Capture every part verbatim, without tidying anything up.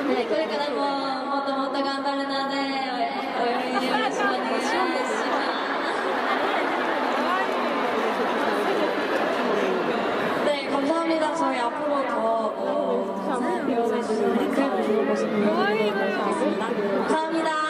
ね、これからももっともっと頑張るので、応援よろしくお願いします。네, 감사합니다. 저희 앞으로 더 어, 잘 배워줄 수 있는 그런 모습 보여드리도록 하겠습니다. 감사합니다.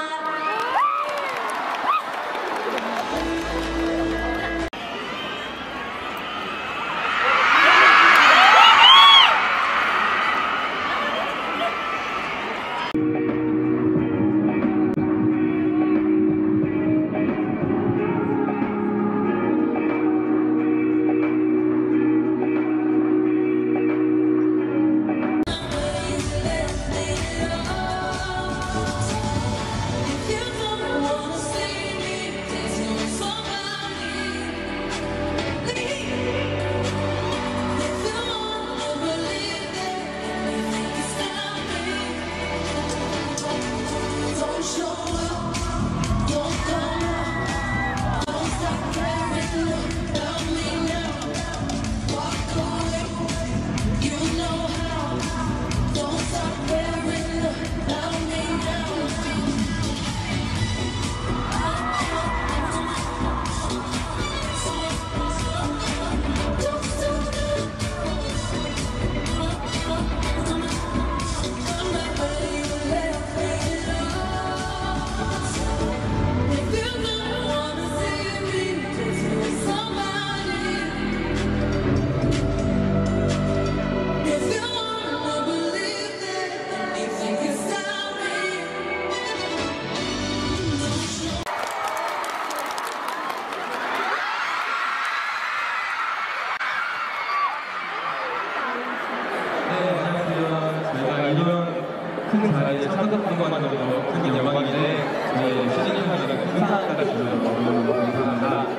큰 자리에 참석한 것만으로도 큰 영광인데 저희 시즌이 형이랑 큰 사랑을 주셔서 너무 감사합니다.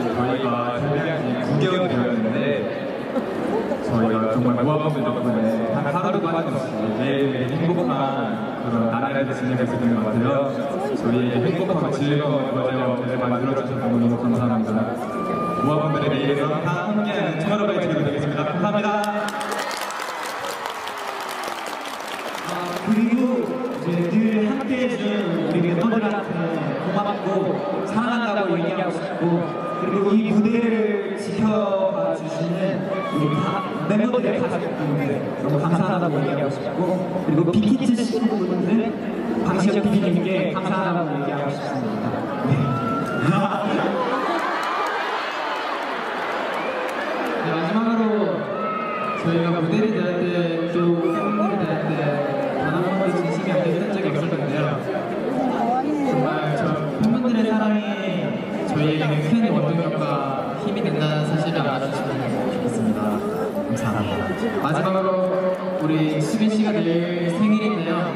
저희가 데뷔한 지 구 개월이 되었는데 저희가 정말 모아분들 덕분에 단 하루도 빠짐없이 매일매일 행복한 그런 나날을 지내고 있는 것 같아요. 저희에게 행복하고 즐거운 거제를 만들어주셔서 너무 감사합니다. 모아분들의 미래에서 다 함께하는 천여러분의 즐거움이 되겠습니다. 감사합니다. 그리고 이제 늘 함께해준 우리 멤버들한테 고맙고 사랑한다고 얘기하고 싶고, 그리고 이 무대를 지켜봐 주시는 우리 다 멤버들의 가족분들 너무 감사하다고 얘기하고 싶고, 그리고 빅히트 친구분들 방시혁 피디님께 감사하다고 얘기하고 싶습니다. 네. 네, 마지막으로 저희가 무대를 대할 때 또 팬분들을 대할 때 단 한 번도 진심이 안 됐던 적이 없을 건데요. 정말 저 팬분들의 사랑이 저희에게 큰 원동력과 힘이 된다는 사실을 알아주시면 좋겠습니다. 감사합니다. 마지막으로 우리 수빈 씨가 내일 생일인데요.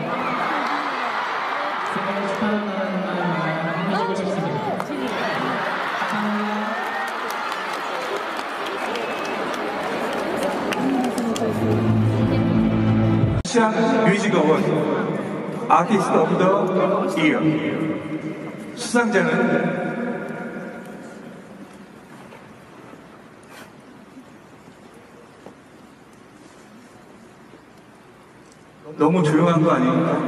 생일 축하한다는 말 해주고 싶습니다. 감사합니다. 뮤직 어워드 아티스트 오브 더 이어 수상자는 너무 조용한 거 아닌가?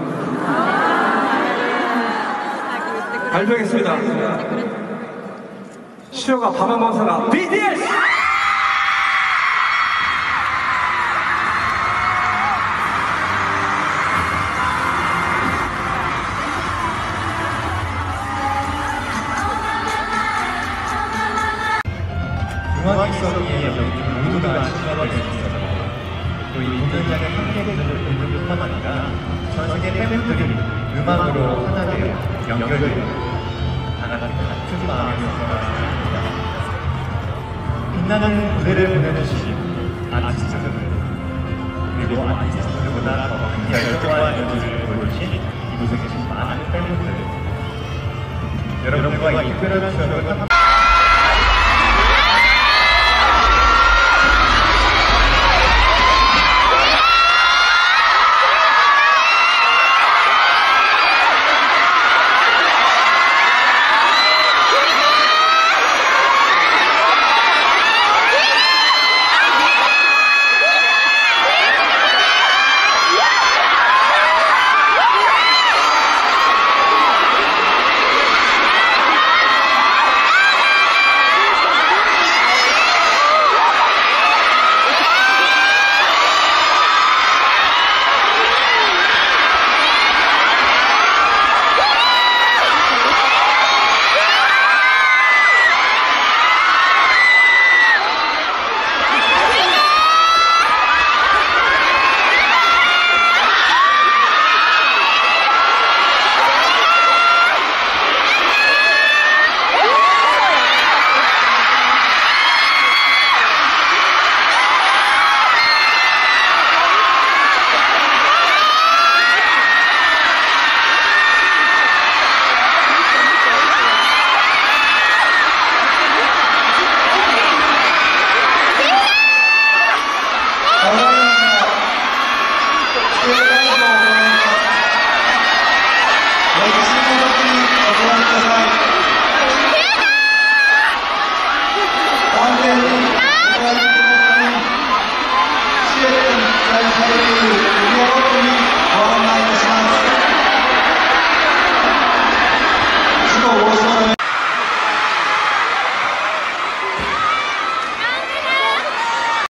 발표하겠습니다. 시어가 밤한번사가 비티에스! 음악 있었기에 여기 모두가 신나게 있었어요. 또 이 공연장에 함께해주는 분들뿐만 아니라 전 세계 팬분들이 음악으로 하나 되어 연결되어 하나같이 같은 마음에서 살아갑니다. 빛나는 무대를 보내주신 아티스트들, 그리고 아티스트들보다 더 열정과 연주를 보여주신 이곳에 계신 많은 팬분들, 여러분들과 이 특별한 추억을 함께